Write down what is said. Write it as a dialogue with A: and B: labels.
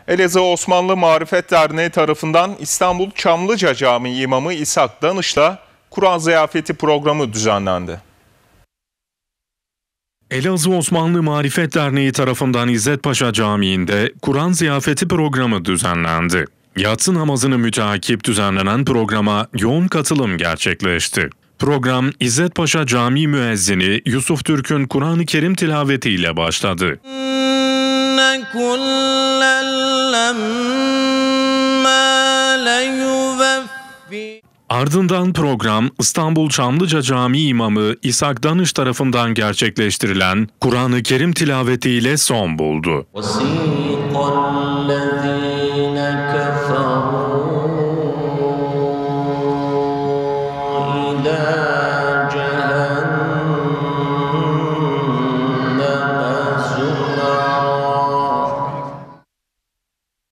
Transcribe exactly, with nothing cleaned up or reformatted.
A: Elazığ Osmanlı Marifet Derneği tarafından İstanbul Çamlıca Camii İmamı İshak Danış'la Kur'an ziyafeti programı düzenlendi.
B: Elazığ Osmanlı Marifet Derneği tarafından İzzet Paşa Camii'nde Kur'an ziyafeti programı düzenlendi. Yatsı namazını müteakip düzenlenen programa yoğun katılım gerçekleşti. Program İzzet Paşa Camii müezzini Yusuf Türk'ün Kur'an-ı Kerim tilavetiyle başladı. Ardından program İstanbul Çamlıca Camii İmamı İshak Danış tarafından gerçekleştirilen Kur'an-ı Kerim tilavetiyle son buldu.